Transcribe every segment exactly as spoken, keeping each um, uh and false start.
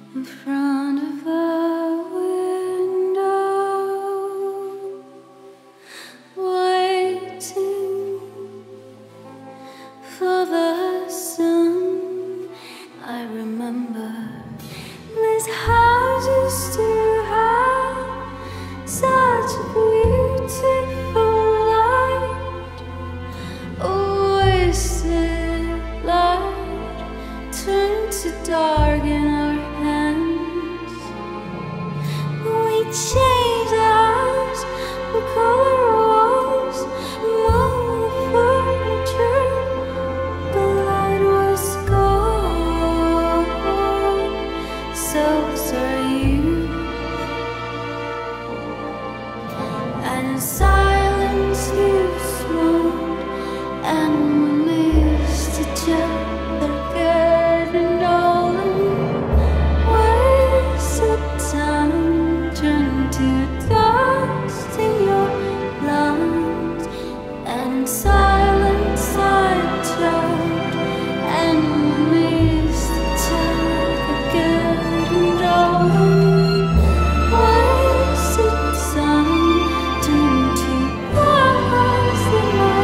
in front of a window, waiting for the sun. I remember this house used to have such a beautiful light, a wasted light turned to dark in our hands. We changed the house, we color walls, moved the furniture, the light was gone. So are you, and in silence you smoked, and we missed each other, getting older. Wasted time turned to dust in your lungs, and in silence I tried, and we missed each other, getting older. Wasted time turned to dust in my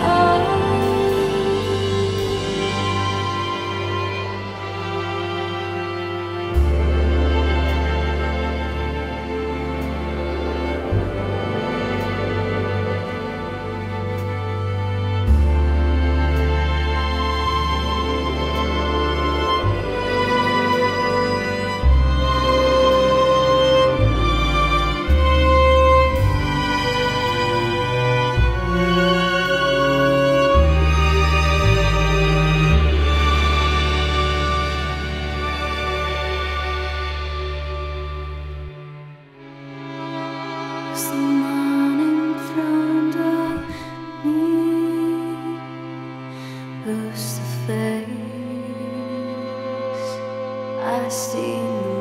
the man in front of me, who's the face I see in the